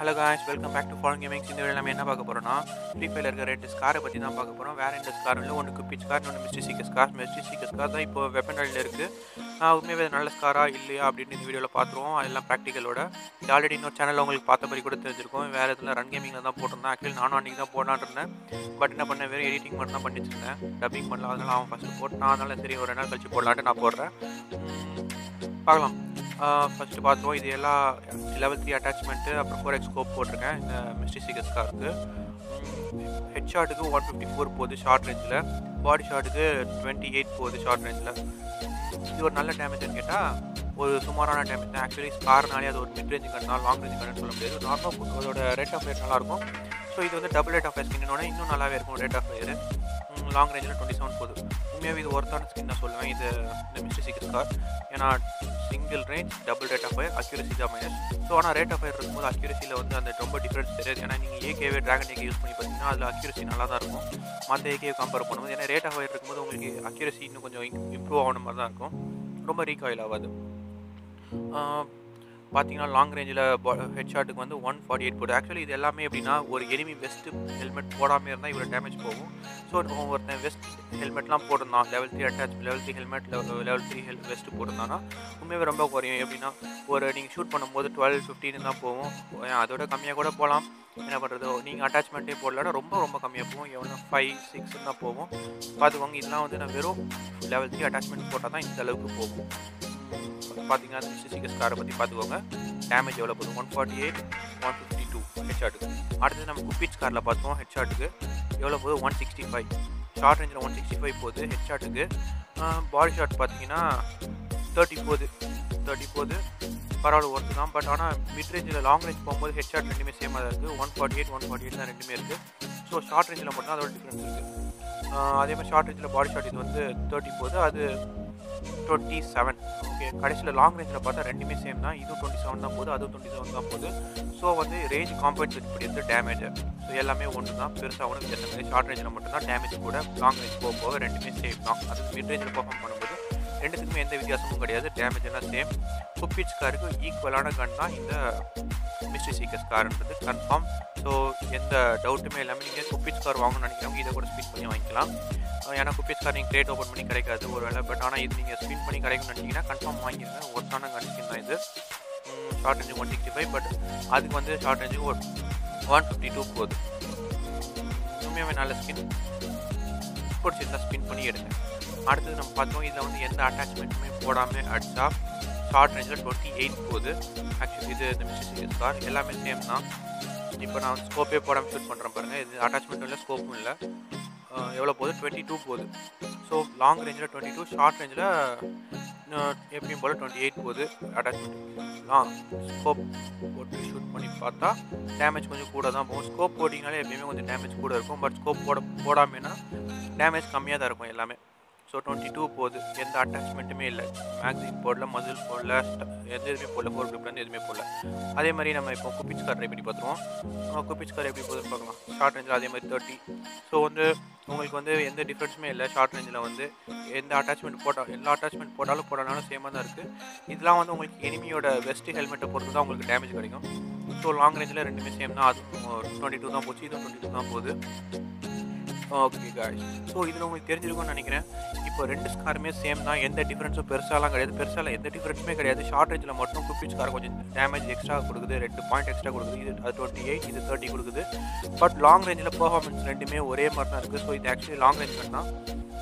Hello guys, welcome back to foreign gamings. இந்த video நம்ம என்ன பார்க்க போகிறோம்னா, ஃப்ரீ ஃபயரில் இருக்கிற 2 ஸ்காரை பற்றி தான் பார்க்க போகிறோம். வேறு 2 ஸ்கார் இல்லை, ஒன்று குப்பிச் ஸ்கார், ஒன்று mystic seeker scar. Mystic seeker scar தான் இப்போ வெப்பன் ராயில் இருக்குது. உண்மையாகவே நல்ல ஸ்காரா இல்லையா அப்படின்னு இந்த வீடியோவில் பார்த்துருவோம். அதெல்லாம் ப்ராக்டிக்கலோட. இது ஆல்ரெடி இன்னொரு சேனலில் உங்களுக்கு பார்த்த மாதிரி கூட தெரிஞ்சிருக்கும். வேறு இதில் ரன் கேமிங்கில் தான் போட்டிருந்தேன். ஆக்சுவலி நானும் அன்றைக்கி தான் போடலான்னு இருந்தேன். பட் என்ன பண்ணேன், வெறும் எடிட்டிங் மட்டும் தான் பண்ணி வச்சுருந்தேன், டப்பிங் பண்ணல. அதனால் அவன் ஃபஸ்ட்டு போட்டான். அதனால் சரி ஒரு 2 நாள் கழிச்சு போடலான்ட்டு நான் போடுறேன். பார்க்கலாம். ஃபஸ்ட்டு பார்த்துருவோம். இது எல்லா லெவல் 3 அட்டாச்மெண்ட்டு, அப்புறம் 4x ஸ்கோப் போட்டிருக்கேன் இந்த மிஸ்டி சீக்கர் ஸ்காருக்கு. ஹெட் ஷாட்டுக்கு 154 போகுது ஷார்ட் ரேஞ்சில், பாடி ஷாட்டுக்கு 28 போகுது ஷார்ட் ரேஞ்சில். இது ஒரு நல்ல டேமேஜ்னு கேட்டால் ஒரு சுமாரான டேமேஜ் தான். ஆக்சுவலி ஸ்கார்னாலே அது ஒரு மிட் ரேஞ்சு கண்ணா, லாங் ரேஞ்சு கண்ணு சொல்ல முடியாது. நார்மல் அதோட ரேட் ஆஃப் ஃபயர் நல்லாயிருக்கும். ஸோ இது வந்து டபுள் ரேட் ஆஃப் ஃபயர் ஸ்கின்னோட இன்னும் நல்லாவே இருக்கும் ரேட் ஆஃப் ஃபயர். லாங் ரேஞ்சில் 27 போகுது. உண்மையாகவே இது ஒர்த்தான ஸ்கின் நான் சொல்லுவேன் இது இந்த மிஸ்டி சீக்கர் ஸ்கார். ஏன்னா single range, double rate of fire, accuracy தான் மைனஸ். ஸோ ஆனால் ரேட் ஆஃப் ஃபயர் இருக்கும்போது அக்யூரசியில் வந்து அந்த ரொம்ப டிஃப்ரென்ஸ் தெரியாது. ஏன்னா நீங்கள் ஏகேவே ட்ராகன் ஏகே யூஸ் பண்ணி பார்த்தீங்கன்னா அதில் அக்யூரசி நல்லா தான் இருக்கும் மற்ற ஏகேவை கம்பேர் பண்ணும்போது. ஏன்னா ரேட் ஆஃப் ஃபயர் இருக்கும்போது உங்களுக்கு அக்யூரசி இன்னும் கொஞ்சம் இம்ப்ரூவ் ஆகணும் மாதிரி தான் இருக்கும், ரொம்ப ரீகாயில் ஆகாது. பார்த்தீங்கன்னா லாங் ரேஞ்சில் ஹெட் ஷாட்டுக்கு வந்து 148 போகுது. ஆக்சுவலி இது எல்லாமே எப்படின்னா, ஒரு எனிமி வெஸ்ட் ஹெல்மெட் போடாமல் இருந்தால் இவ்வளோ டேமேஜ் போகும். ஸோ ஒருத்தன் வெஸ்ட் ஹெல்மெட்லாம் போட்டிருந்தான், level 3 attach, level 3 helmet, level 3 vest போட்டிருந்தான்னா உண்மையாகவே ரொம்ப குறையும். எப்படின்னா ஒரு நீங்கள் ஷூட் பண்ணும்போது 12-15 தான் போகும். அதோட கம்மியாக கூட போகலாம். என்ன பண்ணுறது, நீங்கள் அட்டாச்மெண்ட்டே போடலன்னா ரொம்ப ரொம்ப கம்மியாக போகும். எவ்வளோ 5-6 தான் போகும். பார்த்துக்கோங்க. இதெல்லாம் வந்து நான் வெறும் லெவல் 3 அட்டாச்மெண்ட் போட்டால் தான் இந்த அளவுக்கு போகும். பார்த்தீங்கன்னா மிஸ்டி சீக்கர் ஸ்காரை பற்றி பார்த்துக்கோங்க. டேமேஜ் எவ்வளோ போதும், 148, 152 ஹெட் ஷாட்டுக்கு. அடுத்தது நம்ம குப்பிச் ஸ்காரில் பார்த்துவோம். ஹெட் ஷாட்டுக்கு எவ்வளோ போகுது, 165. ஷார்ட் ரேஞ்சில் 165 போகுது ஹெட் ஷாட்டுக்கு. பாடி ஷாட் பார்த்தீங்கன்னா 30 போகுது. பரவாயில்ல, ஒர்த்து தான். பட் ஆனால் மிட் ரேஞ்சில் லாங் ரேஞ்ச் போகும்போது ஹெட் ஷாட் ரெண்டுமே சேமாக தான் இருக்குது. 148 தான் ரெண்டுமே இருக்குது. ஸோ ஷார்ட் ரேஞ்சில் மட்டும் தான் அதோட டிஃப்ரென்ஸ் இருக்குது. அதே மாதிரி ஷார்ட் ரேஞ்சில் பாடி ஷாட் இது வந்து 30 போகுது, அது 27. ஓகே, கடைசியில் லாங் ரேஞ்சில் பார்த்தா ரெண்டுமே சேம் தான். இதுவும் 27 தான் போகுது, அதுவும் 27 தான் போகுது. ஸோ வந்து ரேஞ்ச் காம்பன்சேட் பண்ணியிருந்து டேமேஜ். ஸோ எல்லாமே ஒன்று தான், பெருசாக ஒன்று வித்தியாசம். ஷார்ட் ரேஞ்சில் மட்டும்தான் டேமேஜ் கூட, லாங் ரேஞ்ச் போக ரெண்டுமே சேம் தான். அது மிட் ரேஞ்சில் பர்ஃபார்ம் பண்ணும்போது ரெண்டுத்துக்குமே எந்த வித்தியாசமும் கிடையாது, டேமேஜ் எல்லாம் சேம். குப்பிச் ஸ்காருக்கு ஈக்குவலான கன் தான் இந்த மிஸ்டி சீக்கர் ஸ்கார்ன்றது கன்ஃபார்ம். ஸோ எந்த டவுட்டுமே இல்லாமல் நீங்கள் குப்பிச் ஸ்கார் வாங்கணும்னு நினைக்கிறவங்க இதை கூட ஸ்பின் பண்ணி வாங்கிக்கலாம். ஏன்னா குப்பிச் ஸ்கார் நீங்கள் கிரேட் ஓப்பன் பண்ணி கிடைக்காது ஒரு வேலை. பட் ஆனால் இது நீங்கள் ஸ்பின் பண்ணி கிடைக்கும்னு நினச்சிங்கன்னா கன்ஃபார்ம் வாங்கிடுங்க. ஒர்த்தான கன் ஸ்கின் தான் இது. ஷார்ட் ரேஞ்சு 165, பட் அதுக்கு வந்து ஷார்ட் ரேஞ்சுக்கு 152 போகுது. உண்மையாகவே நல்ல ஸ்கின், பிடிச்சிருந்தா ஸ்பின் பண்ணி எடுங்க. அடுத்தது நம்ம பார்த்தோம், இதில் வந்து எந்த அட்டாச்மெண்ட்டுமே போடாமல் அடிச்சா ஷார்ட் ரேஞ்சில் 28 போகுது. ஆக்சுவலி இது இந்த மிஸ்டி சீக்கர் ஸ்கார் எல்லாமே சேம் தான். இப்போ நான் ஸ்கோப்பே போடாமல் ஷூட் பண்ணுறேன் பாருங்கள். இது அட்டாச்மெண்ட்டும் இல்லை, ஸ்கோப்பும் இல்லை. எவ்வளோ போகுது, 22 போகுது. ஸோ லாங் ரேஞ்சில் 22, ஷார்ட் ரேஞ்சில் எப்பயும் போல் 28 போகுது அட்டாச்மெண்ட். ஸ்கோப் போட்டு ஷூட் பண்ணி பார்த்தா டேமேஜ் கொஞ்சம் கூட தான் போகும். ஸ்கோப் போட்டிங்கனாலே எப்பயுமே கொஞ்சம் டேமேஜ் கூட இருக்கும். பட் ஸ்கோப் போடாமேனா டேமேஜ் கம்மியாக தான் இருக்கும் எல்லாமே. ஸோ 22 போகுது, எந்த அட்டாச்மெண்ட்டுமே இல்லை. மேக்ஸின் போடல, மசில் போடல, எந்த எதுவுமே போடல, ஃபோர் கிரிப்லேருந்து எதுவுமே போடல. அதே மாதிரி நம்ம இப்போ குப்பிச் ஸ்கார் ட்ரை பண்ணி பார்த்துருவோம். குப்பிச் ஸ்கார் எப்படி போகுதுன்னு பார்க்கலாம். ஷார்ட் ரேஞ்சில் அதே மாதிரி 30. ஸோ வந்து உங்களுக்கு வந்து எந்த டிஃப்ரென்ஸுமே இல்லை. ஷார்ட் ரேஞ்சில் வந்து எந்த அட்டாச்மெண்ட் போட்டால், எல்லா அட்டாச்மெண்ட் போடாலும் சேமாக தான் இருக்குது. இதெல்லாம் வந்து உங்களுக்கு எனிமியோட வெஸ்ட் ஹெல்மெட்டை பொறுத்து தான் உங்களுக்கு டேமேஜ் கிடைக்கும். ஸோ லாங் ரேஞ்சில் ரெண்டுமே சேம் தான். அதுவும் 22 தான் போச்சு, இதுவும் 22 தான் போகுது. ஓகே காய்ஸ், ஸோ இதில் உங்களுக்கு தெரிஞ்சிருக்கும்னு நினைக்கிறேன். இப்போ 2 ஸ்காருமே சேம் தான், எந்த டிஃப்ரென்ஸும் பெருசாலாம் கிடையாது. எந்த டிஃப்ரென்ஸுமே கிடையாது. ஷார்ட் ரேஞ்சில் மட்டும் குப்பிச் ஸ்கார் கொஞ்சம் டேமேஜ் எக்ஸ்ட்ரா கொடுக்குது, 2 பாயிண்ட் எக்ஸ்ட்ரா கொடுக்குது. இது 28, இது 30 கொடுக்குது. பட் லாங் ரேஞ்சில் பெர்ஃபார்மன்ஸ் ரெண்டுமே ஒரே மாதிரி தான் இருக்குது. ஸோ இது ஆக்சுவலி லாங் ரேஞ்ச் கன் தான்.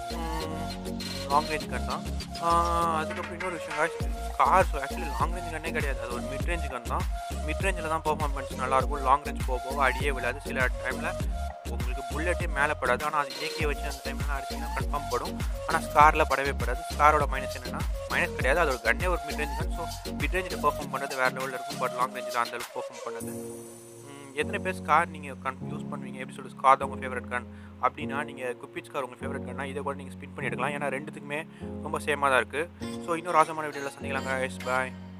அதுக்கப்புறம் இன்னொரு விஷயம் guys, scar actually long range கன்னே கிடையாது, அது ஒரு மிட் ரேஞ்ச் கன் தான். மிட் ரேஞ்சில் தான் பெர்ஃபார்மன்ஸ் நல்லாயிருக்கும். லாங் ரேஞ்ச் போக அடியே விடாது. சில டைமில் உங்களுக்கு புல்லட்டே மேலே படாது. ஆனால் அது ஏகே வச்சு அந்த டைம்லாம் அடிச்சிங்கன்னா கன்ஃபார்ம் படும். ஆனால் ஸ்காரில் படவே படாது. ஸ்காரோட மைனஸ் என்னென்னா, மைனஸ் கிடையாது, அதோட கன்னே ஒரு mid range gun. So mid ரேஞ்சில் பெர்ஃபார்ம் பண்ணுறது வேறு லெவலில் இருக்கும். பட் லாங் ரேஞ்சில் அந்த அளவுக்கு பெர்ஃபார்ம் பண்ணது. எத்தனை பேர் ஸ்கார் நீங்கள் யூஸ் பண்ணுவீங்க, எப்படி சொல்லுங்கள், ஸ்கார் தான் உங்கள் ஃபேவரட் கன் அப்படின்னா, நீங்கள் குப்பிச் ஸ்கார் உங்கள் ஃபேவரட் கன்னா இதை கூட நீங்கள் ஸ்பின் பண்ணி எடுக்கலாம். ஏன்னா ரெண்டுத்துக்குமே ரொம்ப சேமாக தான் இருக்குது. ஸோ இன்னொரு ஆசமான வீடியோவில் சந்திக்கலாங்க. பாய்.